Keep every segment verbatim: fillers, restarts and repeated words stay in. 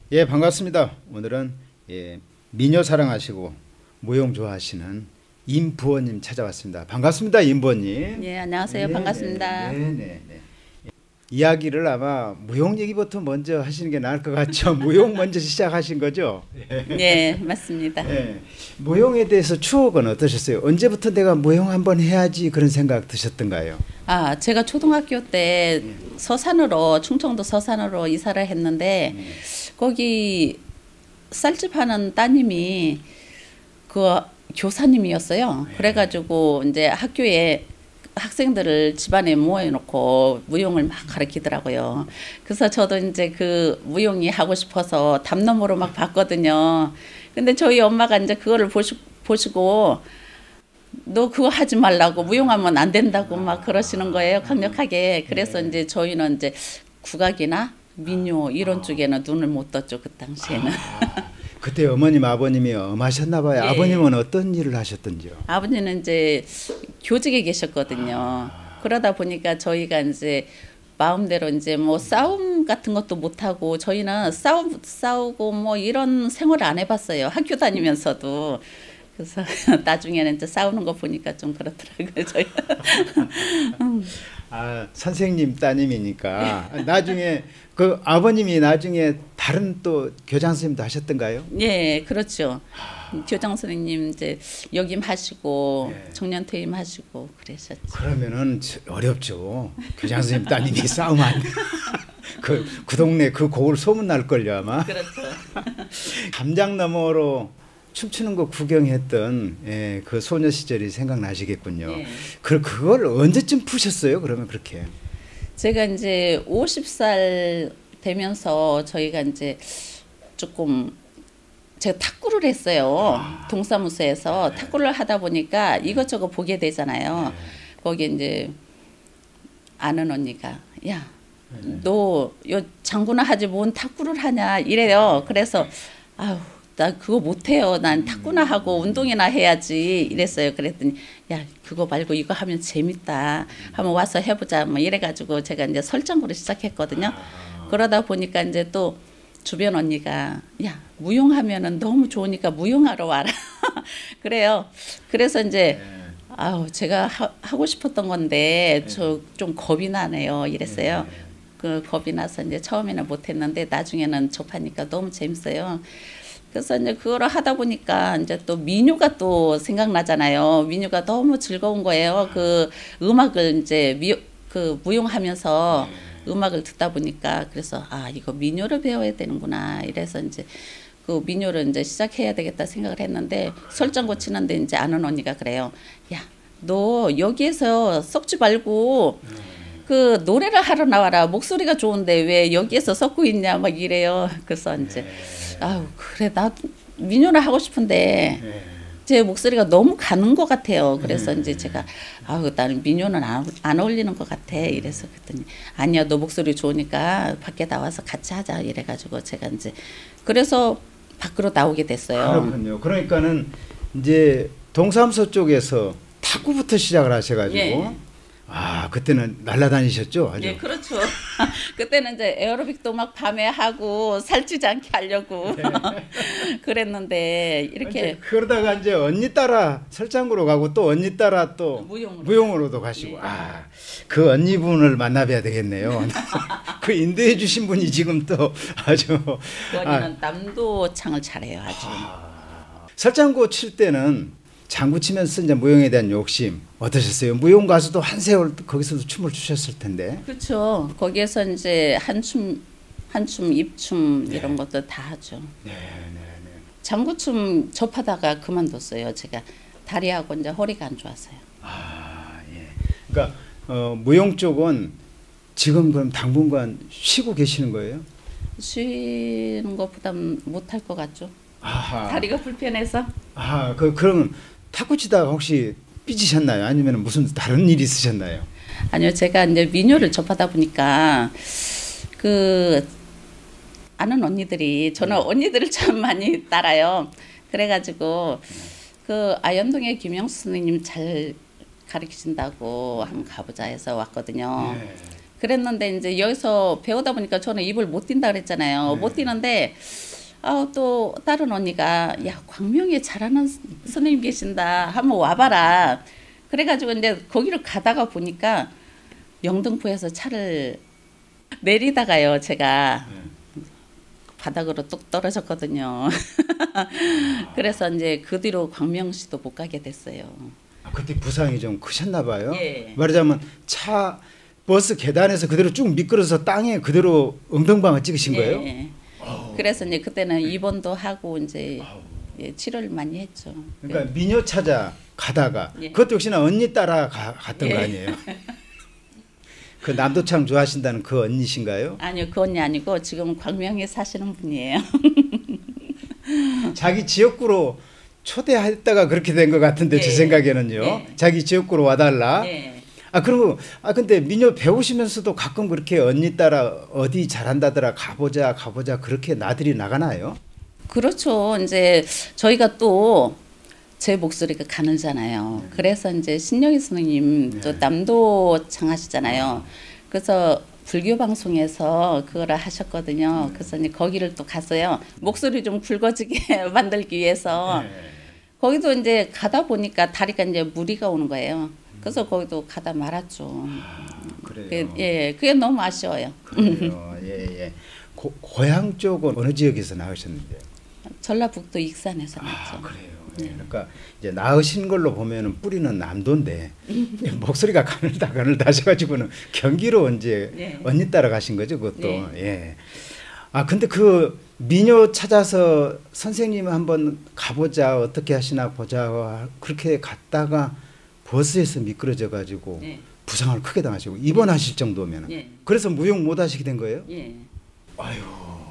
예, 반갑습니다. 오늘은 예, 미녀 사랑하시고 무용 좋아하시는 임부원님 찾아왔습니다. 반갑습니다, 임부원님. 예, 안녕하세요. 네, 반갑습니다. 네, 네, 네. 이야기를 아마 무용 얘기부터 먼저 하시는 게 나을 것 같죠. 무용 먼저 시작하신 거죠? 예, 맞습니다. 네. 무용에 대해서 추억은 어떠셨어요? 언제부터 내가 무용 한번 해야지 그런 생각 드셨던가요? 아, 제가 초등학교 때 서산으로 충청도 서산으로 이사를 했는데 네. 거기 쌀집 하는 따님이 그 교사님이었어요. 네. 그래가지고 이제 학교에 학생들을 집안에 모아놓고 무용을 막 가르치더라고요. 그래서 저도 이제 그 무용이 하고 싶어서 담너머로 막 봤거든요. 근데 저희 엄마가 이제 그거를 보시, 보시고 너 그거 하지 말라고, 무용하면 안 된다고 막 그러시는 거예요, 강력하게. 그래서 이제 저희는 이제 국악이나 민요 이런 쪽에는 눈을 못 떴죠, 그 당시에는. 아, 그때 어머님 아버님이 엄하셨나 봐요. 예. 아버님은 어떤 일을 하셨던지요? 아버지는 이제 교직에 계셨거든요. 아. 그러다 보니까 저희가 이제 마음대로 이제 뭐 싸움 같은 것도 못 하고, 저희는 싸우 싸우고 뭐 이런 생활을 안 해봤어요, 학교 다니면서도. 그래서 나중에는 이제 싸우는 거 보니까 좀 그렇더라고요, 저희. 아, 선생님 따님이니까 나중에 그 아버님이 나중에 다른 또 교장 선생님도 하셨던가요? 예, 그렇죠. 교장 선생님 이제 역임하시고 예. 정년 퇴임하시고 그러셨죠. 그러면은 어렵죠. 교장 선생님 따님이 싸우면 안 돼. 그, 그 동네 그 고을 소문 날 걸요 아마. 그렇죠. 담장 너머로 춤추는 거 구경했던 예, 그 소녀 시절이 생각나시겠군요. 예. 그 그걸 언제쯤 푸셨어요? 그러면 그렇게. 제가 이제 오십 살 되면서 저희가 이제 조금 제가 탁구를 했어요. 아. 동사무소에서 네. 탁구를 하다 보니까 이것저것 보게 되잖아요. 네. 거기 이제 아는 언니가 야, 네. 너 요 장구나 하지 뭔 탁구를 하냐 이래요. 그래서 아유, 나 그거 못해요. 난 탁구나 하고 운동이나 해야지 이랬어요. 그랬더니 야, 그거 말고 이거 하면 재밌다. 한번 와서 해보자. 뭐 이래가지고 제가 이제 설장구를 시작했거든요. 그러다 보니까 이제 또 주변 언니가 야, 무용하면은 너무 좋으니까 무용하러 와라. 그래요. 그래서 이제 아우, 제가 하, 하고 싶었던 건데 저 좀 겁이 나네요. 이랬어요. 그 겁이 나서 이제 처음에는 못했는데 나중에는 접하니까 너무 재밌어요. 그래서 이제 그거를 하다 보니까 이제 또 민요가 또 생각나잖아요. 민요가 너무 즐거운 거예요. 그 음악을 이제 미, 그 무용하면서 음악을 듣다 보니까 그래서 아, 이거 민요를 배워야 되는구나. 이래서 이제 그 민요를 이제 시작해야 되겠다 생각을 했는데 설장구 치는데 이제 아는 언니가 그래요. 야, 너 여기에서 썩지 말고 그 노래를 하러 나와라. 목소리가 좋은데 왜 여기에서 썩고 있냐 막 이래요. 그래서 이제 아유, 그래 나 민요를 하고 싶은데 네. 제 목소리가 너무 가는 것 같아요. 그래서 네. 이제 제가 아유, 나는 민요는 안, 안 어울리는 것 같아. 이래서 그랬더니 아니야, 너 목소리 좋으니까 밖에 나와서 같이 하자. 이래가지고 제가 이제 그래서 밖으로 나오게 됐어요. 그렇군요. 그러니까는 이제 동사무소 쪽에서 탁구부터 시작을 하셔가지고 예. 아, 그때는 날라다니셨죠? 아주. 예, 그렇죠. 그때는 이제 에어로빅도 막 밤에 하고 살찌지 않게 하려고 그랬는데 이렇게 이제 그러다가 이제 언니 따라 설장구로 가고 또 언니 따라 또 무용으로. 무용으로도 가시고 예. 아, 그 언니분을 만나봐야 되겠네요. 그 인도해 주신 분이 지금 또 아주 그 언니는 남도창을 잘해요, 아주. 아, 설장구 칠 때는 장구 치면서 이제 무용에 대한 욕심 어떠셨어요? 무용 가수도 한 세월 거기서도 춤을 추셨을 텐데. 그렇죠. 거기에서 이제 한춤, 한춤, 입춤 이런 것도 다 하죠. 네, 네, 네. 장구춤 접하다가 그만뒀어요. 제가 다리하고 이제 허리가 안 좋았어요. 아, 예. 그러니까 어, 무용 쪽은 지금 그럼 당분간 쉬고 계시는 거예요? 쉬는 것보다 못할 것 같죠. 아하. 다리가 불편해서. 아, 그 그럼 탁구 치다가 혹시 삐지셨나요? 아니면 무슨 다른 일이 있으셨나요? 아니요, 제가 이제 민요를 접하다 보니까 그 아는 언니들이 저는 언니들을 참 많이 따라요. 그래가지고 그 아현동의 김영수 선생님 잘 가르치신다고 한번 가보자 해서 왔거든요. 네. 그랬는데 이제 여기서 배우다 보니까 저는 입을 못 띈다 그랬잖아요. 네. 못 띄는데 아, 또 다른 언니가 야 광명에 잘하는 선생님 계신다 한번 와봐라. 그래가지고 이제 거기를 가다가 보니까 영등포에서 차를 내리다가요 제가 네. 바닥으로 뚝 떨어졌거든요. 그래서 이제 그 뒤로 광명시도 못 가게 됐어요. 아, 그때 부상이 좀 크셨나 봐요. 예. 말하자면 차 버스 계단에서 그대로 쭉 미끄러서 땅에 그대로 엉덩방을 찍으신 거예요? 예. 그래서 이제 그때는 입원도 하고 이제 예, 치료를 많이 했죠. 그러니까 미녀 찾아 가다가 예. 그것도 역시나 언니 따라 가, 갔던 예. 거 아니에요? 그 남도창 좋아하신다는 그 언니신가요? 아니요, 그 언니 아니고 지금 광명에 사시는 분이에요. 자기 지역구로 초대했다가 그렇게 된 것 같은데 예. 제 생각에는요. 예. 자기 지역구로 와달라. 네. 아 그리고 아 근데 미녀 배우시면서도 가끔 그렇게 언니 따라 어디 잘한다더라 가보자 가보자 그렇게 나들이 나가나요? 그렇죠. 이제 저희가 또 제 목소리가 가늘잖아요. 그래서 이제 신영희 선생님 또 네. 남도창 하시잖아요. 그래서 불교 방송에서 그거를 하셨거든요. 그래서 이제 거기를 또 갔어요. 목소리 좀 굵어지게 만들기 위해서. 네. 거기도 이제 가다 보니까 다리가 이제 무리가 오는 거예요. 그래서 거기도 가다 말았죠. 아, 그래요. 그, 예, 그게 너무 아쉬워요. 그래요. 예, 예. 고, 고향 쪽은 어느 지역에서 나으셨는데요? 전라북도 익산에서 아, 났죠. 그래요. 예. 그러니까 이제 나으신 걸로 보면은 뿌리는 남도인데 목소리가 가늘다 가늘다 하셔가지고는 경기로 이제 네. 언니 따라 가신 거죠, 그것도. 네. 예. 아 근데 그 미녀 찾아서 선생님 한번 가보자 어떻게 하시나 보자 그렇게 갔다가 버스에서 미끄러져 가지고 네. 부상을 크게 당하시고 입원하실 정도면 예. 그래서 무용 못 하시게 된 거예요? 예. 아유.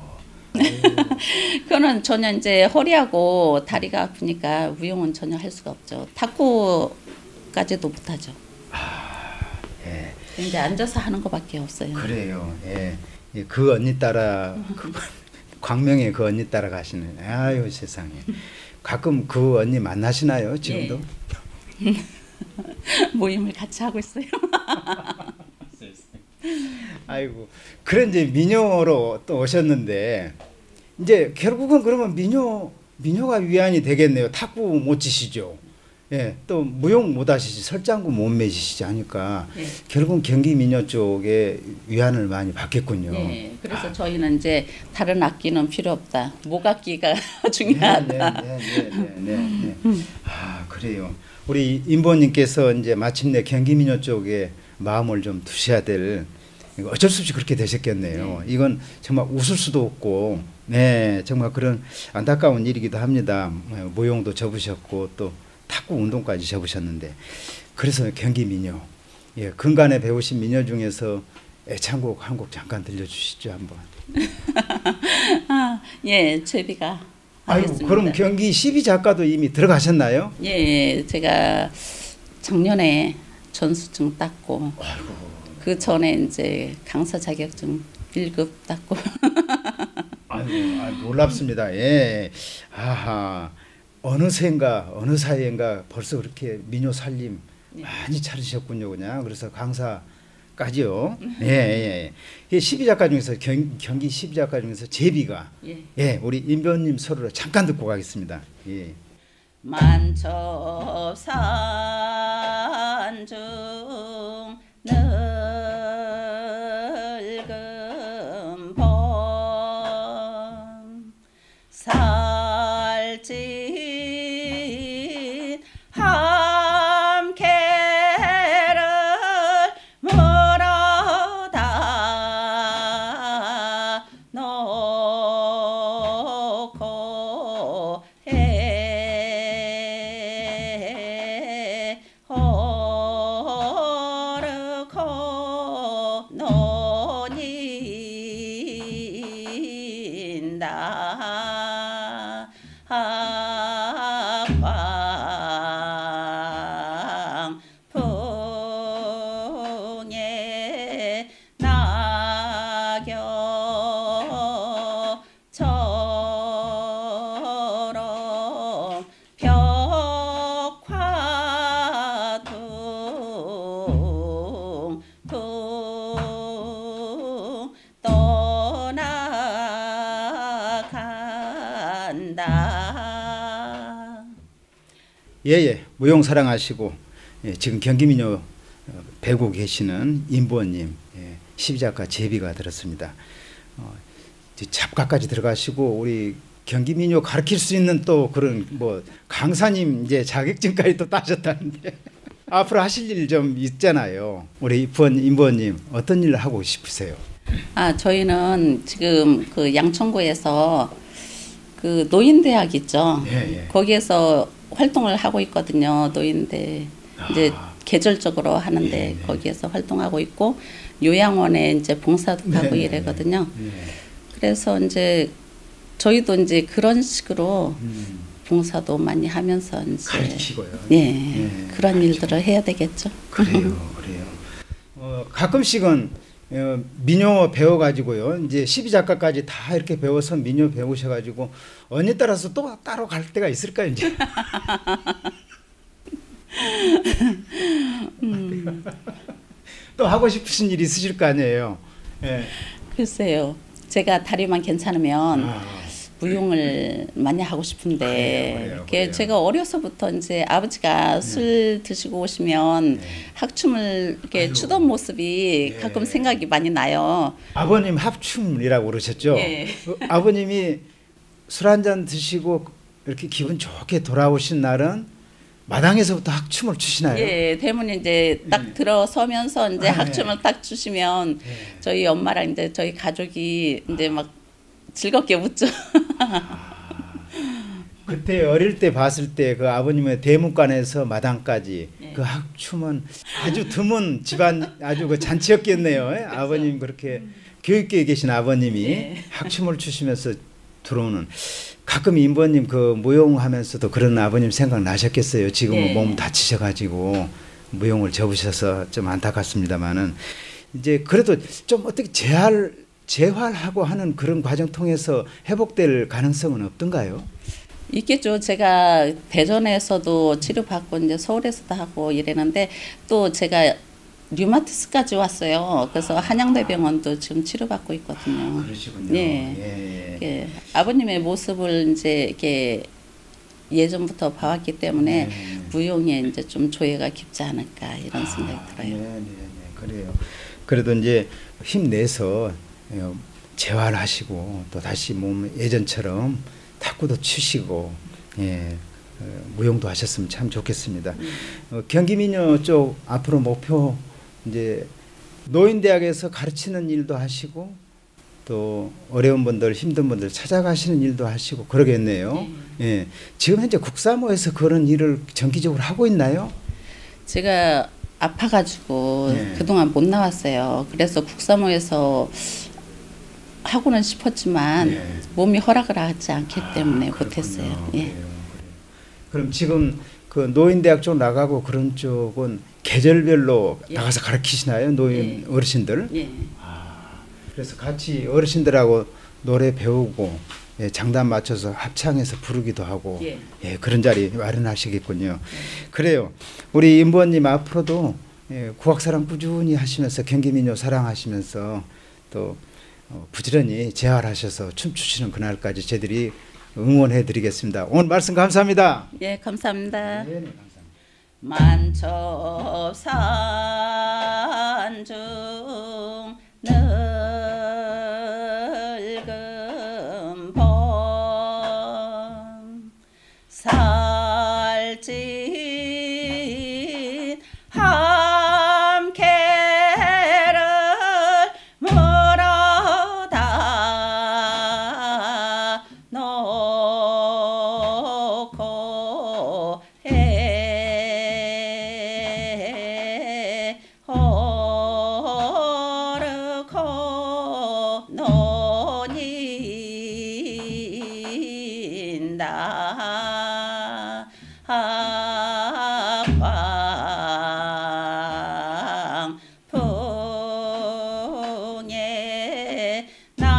그거는 전혀 이제 허리하고 다리가 아프니까 무용은 전혀 할 수가 없죠. 탁구까지도 못하죠. 예. 이제 앉아서 하는 것밖에 없어요. 그래요. 예. 예, 그 언니 따라 그 광명에 그 언니 따라 가시는. 아유 세상에. 가끔 그 언니 만나시나요? 지금도? 예. 모임을 같이 하고 있어요. 아이고. 그래 이제 미녀로 또 오셨는데 이제 결국은 그러면 미녀 미녀가 위안이 되겠네요. 탁구 못 치시죠. 예, 또 무용 못 하시지 설장구 못 매시지 하니까 예. 결국은 경기 미녀 쪽에 위안을 많이 받겠군요. 네, 그래서 저희는 이제 다른 악기는 필요 없다. 목악기가 중요하다. 네, 네, 네, 네, 네, 네. 아 그래요. 우리 임보님께서 이제 마침내 경기 미녀 쪽에 마음을 좀 두셔야 될 이거 어쩔 수 없이 그렇게 되셨겠네요. 네. 이건 정말 웃을 수도 없고, 네 정말 그런 안타까운 일이기도 합니다. 무용도 접으셨고 또 탁구 운동까지 접으셨는데 그래서 경기 미녀, 예 근간에 배우신 미녀 중에서 애창곡 한 곡 잠깐 들려주시죠 한번. 아, 예, 제비가 아유 하겠습니다. 그럼 경기 십이 작가도 이미 들어가셨나요? 예, 제가 작년에 전수증 땄고 아이고. 그 전에 이제 강사 자격증 일 급 땄고. 아이고, 아, 놀랍습니다. 예. 아하. 어느새인가 어느 사이인가 벌써 그렇게 민요 살림 네. 많이 차리셨군요, 그냥. 그래서 강사까지요. 예, 예. 예. 십이 작가 중에서 경, 경기 십이 작가 중에서 제비가 예. 예, 우리 임변님 소리로 잠깐 듣고 가겠습니다. 예. 만첩산 중 늙은 봄 살찐 함께를 물어다 놓고 해 호르고 논인다 광풍에 낙엽처럼 벽화 둥둥 한다. 예예, 무용 사랑하시고 예, 지금 경기민요 배우고 계시는 임보원님, 예, 십이작가 제비가 들었습니다. 어, 잡가까지 들어가시고 우리 경기민요 가르칠 수 있는 또 그런 뭐 강사님 이제 자격증까지 또 따셨다는데 앞으로 하실 일 좀 있잖아요. 우리 임보원, 임보원님 어떤 일을 하고 싶으세요? 아, 저희는 지금 그 양천구에서 그 노인대학 있죠. 예, 예. 거기에서 활동을 하고 있거든요. 노인대 이제 아. 계절적으로 하는데 네, 네. 거기에서 활동하고 있고 요양원에 이제 봉사도 네, 하고 네, 이래거든요. 네. 그래서 이제 저희도 이제 그런 식으로 음, 봉사도 많이 하면서 이제 가르치고요. 예, 네, 그런 가르치고. 일들을 해야 되겠죠. 그래요, 그래요. 어, 가끔씩은 어, 민요 배워가지고요. 이제 십이작가까지 다 이렇게 배워서 민요 배우셔가지고 언니 따라서 또 따로 갈 때가 있을까요, 이제? 음. 또 하고 싶으신 일 있으실 거 아니에요. 예. 글쎄요. 제가 다리만 괜찮으면 아, 무용을 많이 하고 싶은데 그래요, 그래요, 이렇게 그래요. 제가 어려서부터 이제 아버지가 술 드시고 오시면 네. 학춤을 이렇게 아이고. 추던 모습이 예. 가끔 생각이 많이 나요. 아버님 합춤이라고 그러셨죠? 예. 어, 아버님이 술 한잔 드시고 이렇게 기분 좋게 돌아오신 날은 마당에서부터 학춤을 추시나요? 예, 대문에 이제 딱 예. 들어서면서 이제 아, 학춤을 딱 추시면 예. 저희 엄마랑 이제 저희 가족이 이제 막 즐겁게 웃죠. 그때 어릴 때 봤을 때 그 아버님의 대문간에서 마당까지 예. 그 학춤은 아주 드문 집안 아주 그 잔치였겠네요. 예? 아버님 그렇게 교육계에 계신 아버님이 예. 학춤을 추시면서 들어오는 가끔 임보님 그 무용하면서도 그런 아버님 생각 나셨겠어요. 지금은 예. 몸 다치셔가지고 무용을 접으셔서 좀 안타깝습니다만은 이제 그래도 좀 어떻게 재활 재활하고 하는 그런 과정 통해서 회복될 가능성은 없던가요? 있겠죠. 제가 대전에서도 치료받고 이제 서울에서도 하고 이랬는데 또 제가 류마티스까지 왔어요. 그래서 한양대병원도 지금 치료받고 있거든요. 그러시군요. 예. 예. 예. 아버님의 모습을 이제 이렇게 예전부터 봐왔기 때문에 네. 무용에 이제 좀 조예가 깊지 않을까 이런 생각이 아, 들어요. 네, 네, 네, 그래요. 그래도 이제 힘내서 어, 재활하시고 또 다시 몸 예전처럼 탁구도 치시고 예, 어, 무용도 하셨으면 참 좋겠습니다. 음. 어, 경기민요 쪽 앞으로 목표 이제 노인대학에서 가르치는 일도 하시고 또 어려운 분들 힘든 분들 찾아가시는 일도 하시고 그러겠네요. 예, 지금 현재 국사모에서 그런 일을 정기적으로 하고 있나요? 제가 아파가지고 네. 그동안 못 나왔어요. 그래서 국사모에서 하고는 싶었지만 네. 몸이 허락을 하지 않기 때문에 아, 그렇군요. 못했어요. 그래요, 예. 그래요. 그럼 지금 그 노인대학 쪽 나가고 그런 쪽은 계절별로 예. 나가서 가르치시나요? 노인 예. 어르신들? 예. 아, 그래서 같이 어르신들하고 노래 배우고 예, 장단 맞춰서 합창해서 부르기도 하고 예. 예, 그런 자리 마련하시겠군요. 그래요. 우리 임부원님 앞으로도 예, 국악사랑 꾸준히 하시면서 경기민요 사랑하시면서 또 어, 부지런히 재활하셔서 춤추시는 그날까지 저희들이 응원해 드리겠습니다. 오늘 말씀 감사합니다. 예, 감사합니다. 네, 네, 감사합니다. 만초산 중 늙은 봄 살찐 함께를 물어다 놓고 해 오르고 논인다 광풍에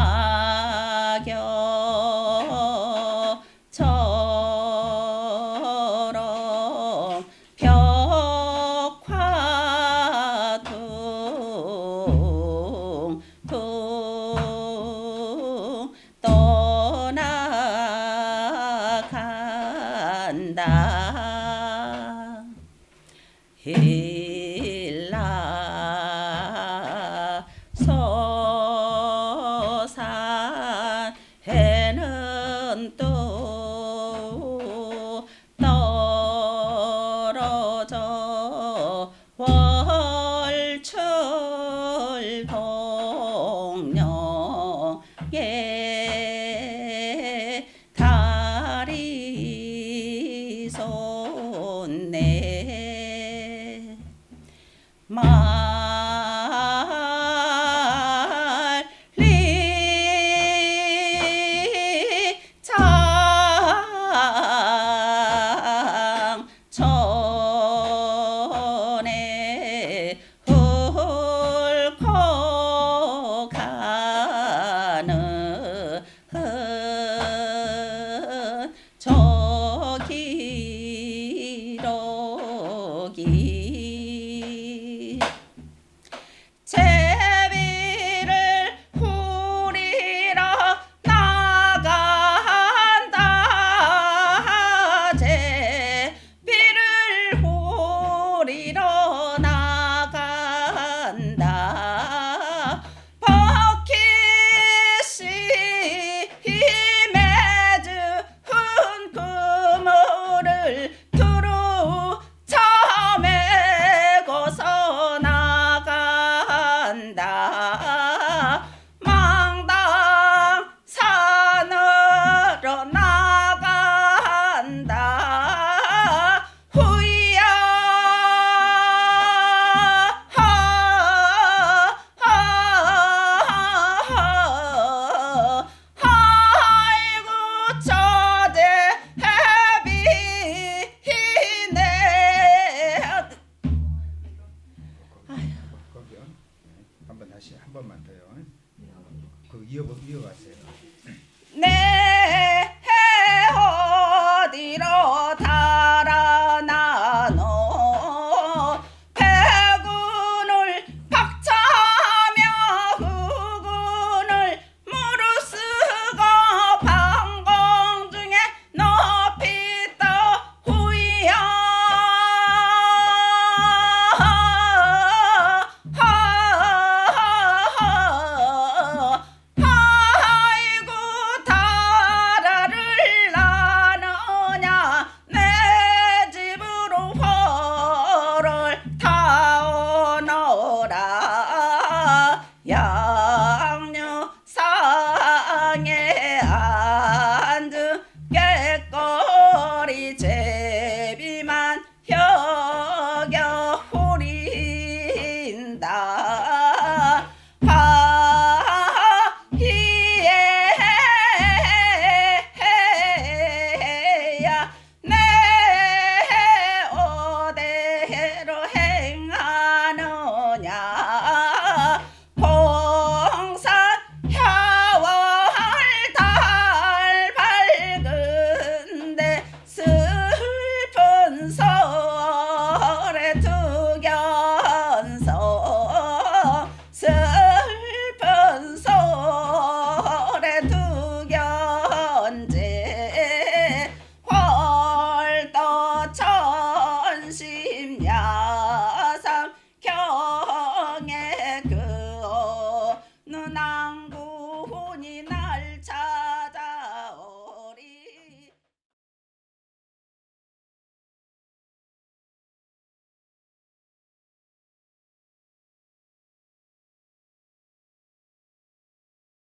낙엽처럼 벽화 둥둥 떠나 일라 서산 해는 또